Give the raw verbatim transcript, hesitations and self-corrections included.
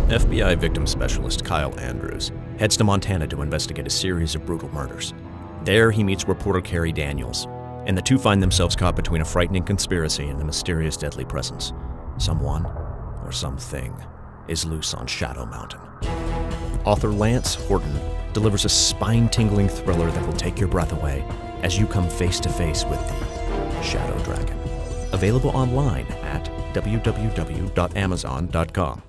F B I victim specialist Kyle Andrews heads to Montana to investigate a series of brutal murders. There, he meets reporter Carrie Daniels, and the two find themselves caught between a frightening conspiracy and a mysterious deadly presence. Someone, or something, is loose on Shadow Mountain. Author Lance Horton delivers a spine-tingling thriller that will take your breath away as you come face-to-face with the Shadow Dragon. Available online at w w w dot amazon dot com.